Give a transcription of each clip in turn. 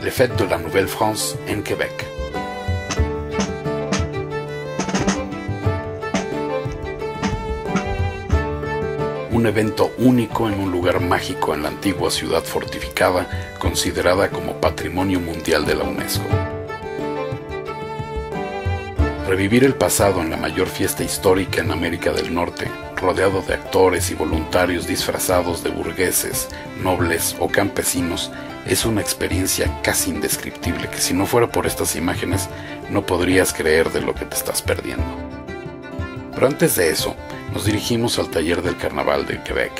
les Fêtes de la Nouvelle-France en Québec. Un evento único en un lugar mágico en la antigua ciudad fortificada, considerada como Patrimonio Mundial de la UNESCO. Revivir el pasado en la mayor fiesta histórica en América del Norte, rodeado de actores y voluntarios disfrazados de burgueses, nobles o campesinos, es una experiencia casi indescriptible que si no fuera por estas imágenes no podrías creer de lo que te estás perdiendo. Pero antes de eso, nos dirigimos al taller del Carnaval de Quebec.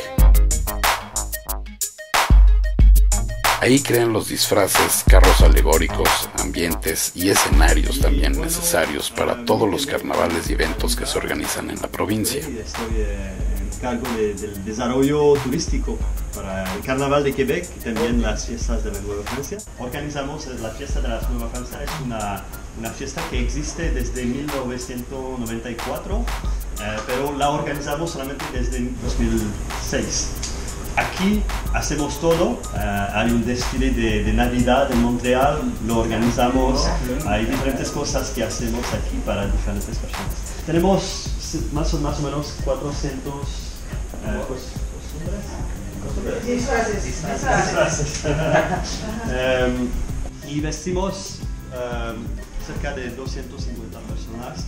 Ahí crean los disfraces, carros alegóricos, ambientes y escenarios también necesarios para todos los carnavales y eventos que se organizan en la provincia. Estoy en cargo del desarrollo turístico para el Carnaval de Quebec y también las fiestas de la Nueva Francia. Organizamos la fiesta de la Nueva Francia, es una fiesta que existe desde 1994, pero la organizamos solamente desde 2006. Aquí hacemos todo, hay un desfile de Navidad en Montreal, lo organizamos, hay diferentes cosas que hacemos aquí para diferentes personas. Tenemos más o menos 400 disfraces. Y vestimos cerca de 250 personas.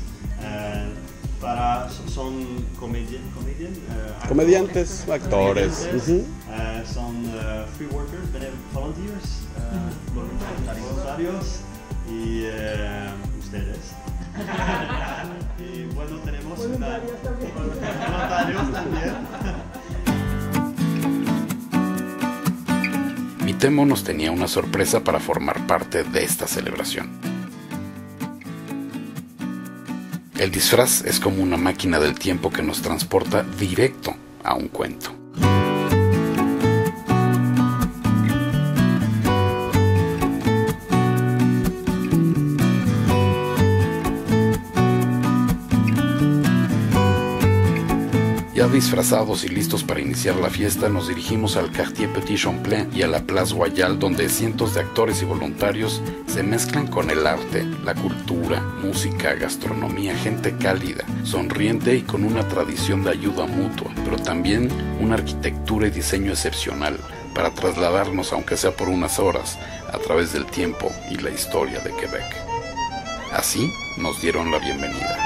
Son comediantes, actores. Son free workers, volunteers, voluntarios y ustedes. Y bueno, tenemos voluntarios también. Mi Temo nos tenía una sorpresa para formar parte de esta celebración. El disfraz es como una máquina del tiempo que nos transporta directo a un cuento. Ya disfrazados y listos para iniciar la fiesta, nos dirigimos al Quartier Petit Champlain y a la Place Royale, donde cientos de actores y voluntarios se mezclan con el arte, la cultura, música, gastronomía, gente cálida, sonriente y con una tradición de ayuda mutua, pero también una arquitectura y diseño excepcional para trasladarnos, aunque sea por unas horas, a través del tiempo y la historia de Quebec. Así nos dieron la bienvenida.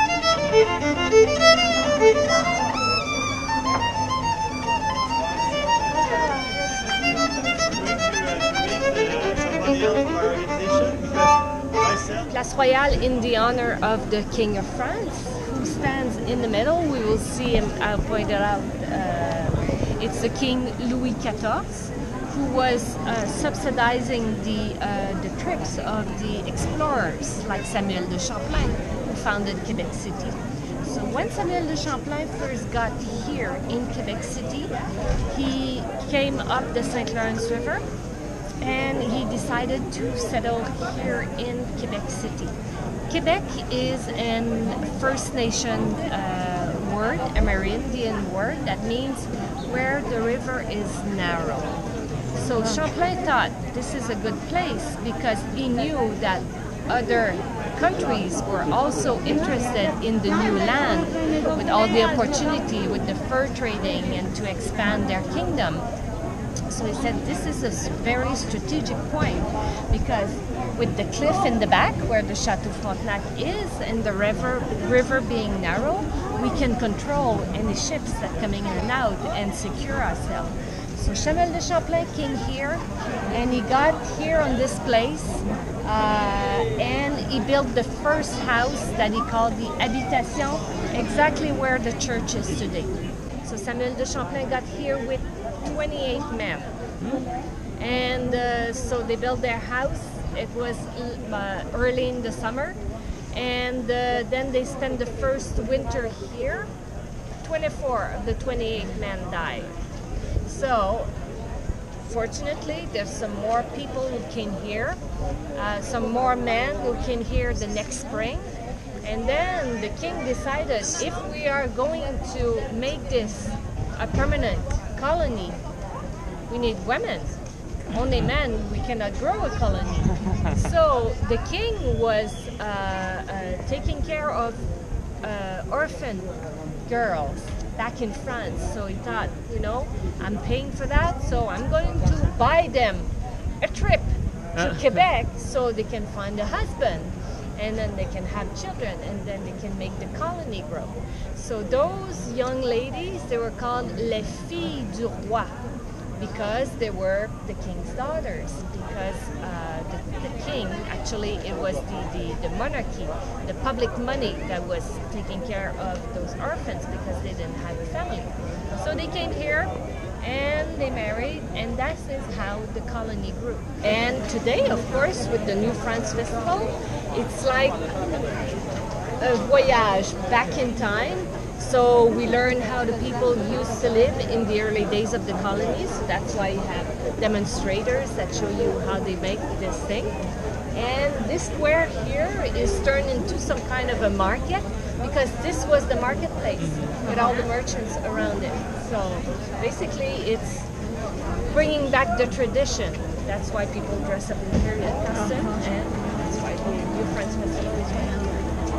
Place Royale in the honor of the King of France, who stands in the middle. We will see him, I'll point it out. It's the King Louis XIV, who was subsidizing the trips of the explorers like Samuel de Champlain, who founded Quebec City. So when Samuel de Champlain first got here in Quebec City, he came up the St. Lawrence River and he decided to settle here in Quebec City. Quebec is a First Nation word, Amerindian word, that means where the river is narrow. So Champlain thought this is a good place because he knew that other countries were also interested in the new land with all the opportunity with the fur trading and to expand their kingdom. So he said this is a very strategic point because with the cliff in the back where the Chateau Frontenac is and the river being narrow, we can control any ships that coming in and out and secure ourselves. So Samuel de Champlain came here and he got here on this place and he built the first house that he called the Habitation, exactly where the church is today. So Samuel de Champlain got here with 28 men. And so they built their house. It was early in the summer. And then they spent the first winter here. 24 of the 28 men died. So fortunately, there's some more people who came here, some more men who came here the next spring. And then the king decided if we are going to make this a permanent colony, we need women. only men, we cannot grow a colony. So the king was taking care of orphan girls back in France. So he thought, you know, I'm paying for that, so I'm going to buy them a trip to Quebec so they can find a husband, and then they can have children, and then they can make the colony grow. So those young ladies, they were called les filles du roi, because they were the king's daughters, because the king, actually it was the monarchy, the public money that was taking care of those orphans because they didn't have a family. So they came here and they married, and that is how the colony grew. And today, of course, with the New France Festival, it's like a voyage back in time. So we learn how the people used to live in the early days of the colonies. So that's why you have demonstrators that show you how they make this thing. And this square here is turned into some kind of a market, because this was the marketplace with all the merchants around it. So basically it's bringing back the tradition. That's why people dress up in period costume, and that's why the New France Festival is right here.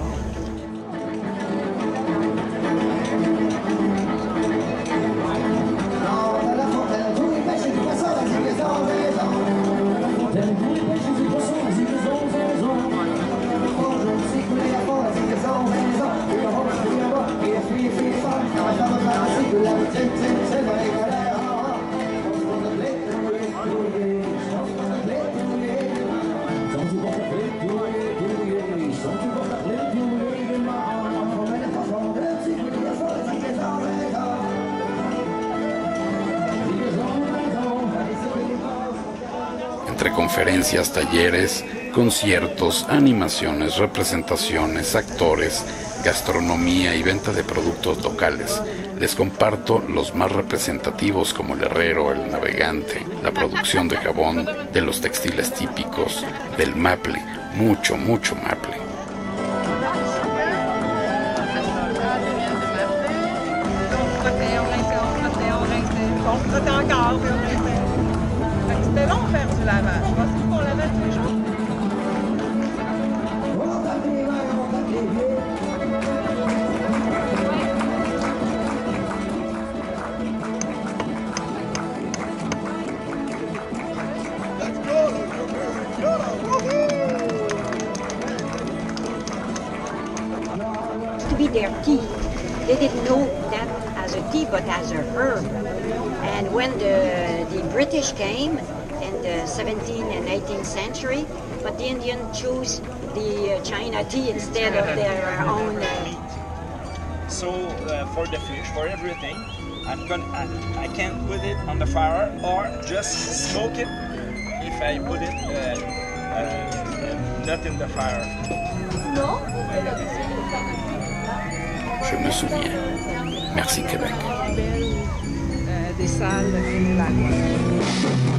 Entre conferencias, talleres, conciertos, animaciones, representaciones, actores, gastronomía y venta de productos locales, les comparto los más representativos como el herrero, el navegante, la producción de jabón, de los textiles típicos, del maple, mucho maple. C'était long faire du lavage. Je pense qu'on lavait tous les jours. To be their tea. They didn't know that as a tea, but as a herb. And when the British came in the 17th and 18th century, but the Indians chose the China tea instead of their own. So for the fish, for everything, I can put it on the fire or just smoke it if I put it not in the fire. Je me souviens. Merci Québec. Des salles,